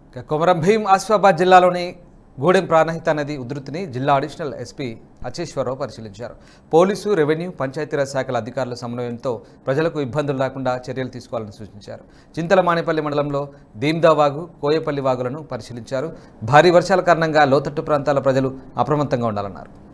కొమరం భీం ఆసిఫాబాద్ జిల్లాలోని గూడెం ప్రాణహిత నది ఉధృతిని జిల్లా అడిషనల్ ఎస్పీ అచేశ్వరరావు పరిశీలించారు. పోలీసు, రెవెన్యూ, పంచాయతీరాజ్ శాఖల అధికారుల సమన్వయంతో ప్రజలకు ఇబ్బందులు రాకుండా చర్యలు తీసుకోవాలని సూచించారు. చింతలమానేపల్లి మండలంలో దీమ్దా వాగు, కోయపల్లి వాగులను పరిశీలించారు. భారీ వర్షాల కారణంగా లోతట్టు ప్రాంతాల ప్రజలు అప్రమత్తంగా ఉండాలన్నారు.